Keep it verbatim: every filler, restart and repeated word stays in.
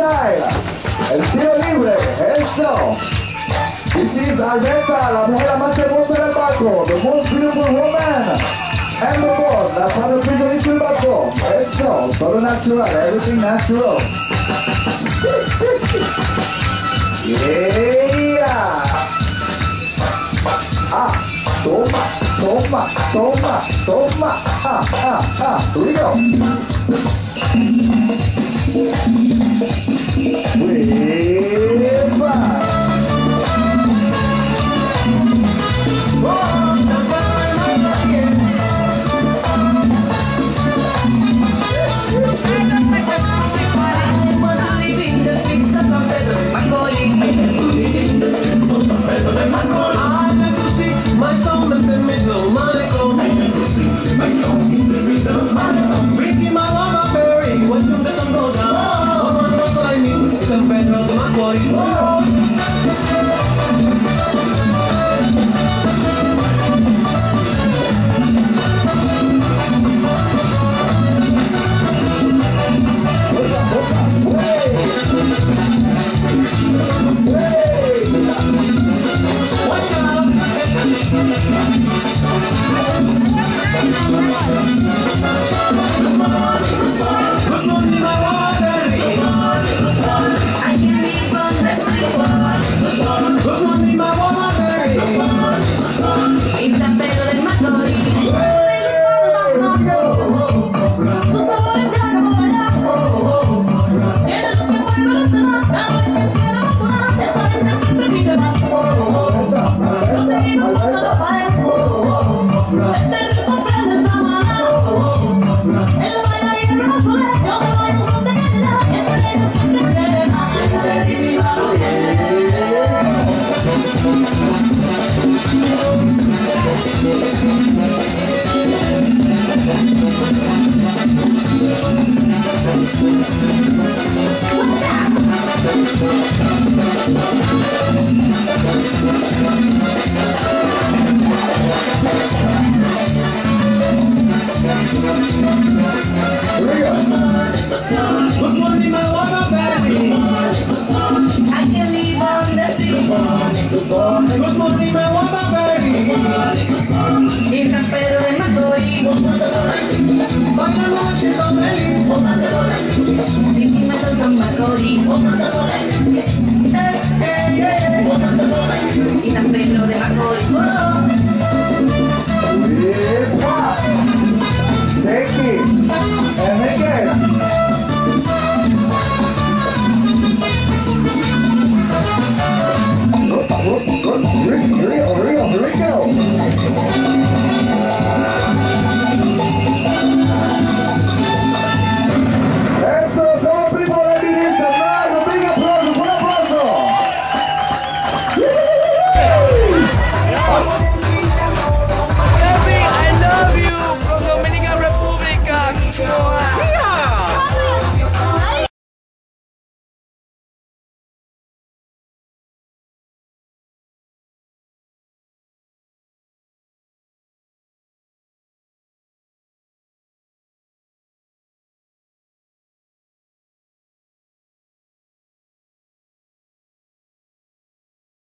freestyle. El tiro libre. Eso. This is Alberta, la mujer más hermosa del barco. The most beautiful woman. And the boss, la cuando visualiza el barco. Eso. Todo natural. Everything natural. Yeah. Ah. Toma, toma, toma, toma. Ah, ah, ah. Here we go. Si me tocan Macorís,